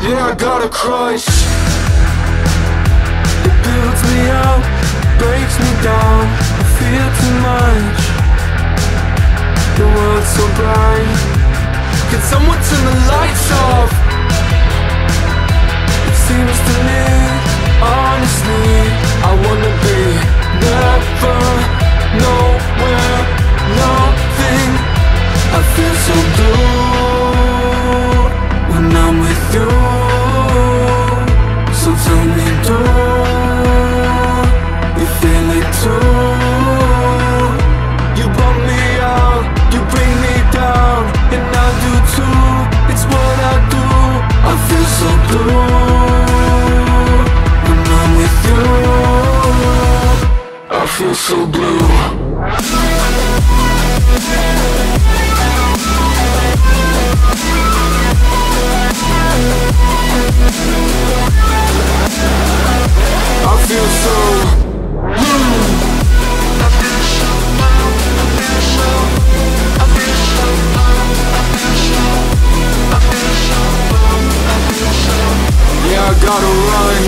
Yeah, I got a crush. It builds me up, breaks me down. I feel too much. The world's so bright. Can someone turn the lights off? It seems to me, honestly, I wanna be never, nowhere, nothing. I feel so blue when I'm with you. So tell me, do you feel it too? You bum me out, you bring me down, and I do too. It's what I do. I feel so blue when I'm with you. I feel so blue. I feel so yeah, I gotta run.